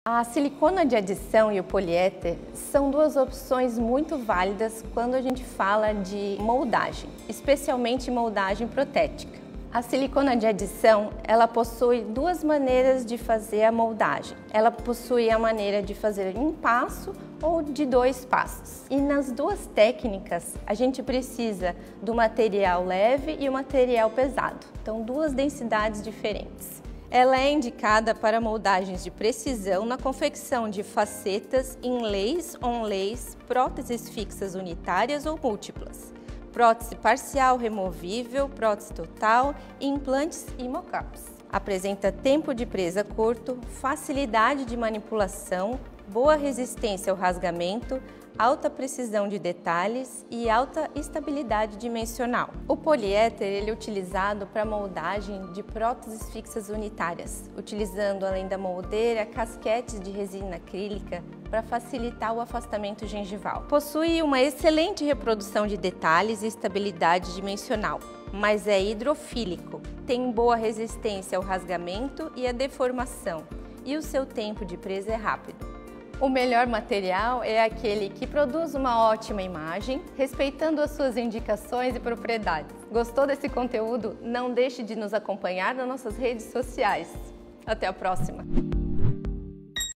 A silicona de adição e o poliéter são duas opções muito válidas quando a gente fala de moldagem, especialmente moldagem protética. A silicona de adição, ela possui duas maneiras de fazer a moldagem. Ela possui a maneira de fazer em um passo ou de 2 passos. E nas duas técnicas, a gente precisa do material leve e o material pesado. Então, duas densidades diferentes. Ela é indicada para moldagens de precisão na confecção de facetas, inlays, onlays, próteses fixas unitárias ou múltiplas, prótese parcial removível, prótese total, implantes e mock-ups. Apresenta tempo de presa curto, facilidade de manipulação, boa resistência ao rasgamento, alta precisão de detalhes e alta estabilidade dimensional. O poliéter ele é utilizado para moldagem de próteses fixas unitárias, utilizando além da moldeira, casquetes de resina acrílica para facilitar o afastamento gengival. Possui uma excelente reprodução de detalhes e estabilidade dimensional, mas é hidrofílico, tem boa resistência ao rasgamento e à deformação, e o seu tempo de presa é rápido. O melhor material é aquele que produz uma ótima imagem, respeitando as suas indicações e propriedades. Gostou desse conteúdo? Não deixe de nos acompanhar nas nossas redes sociais. Até a próxima!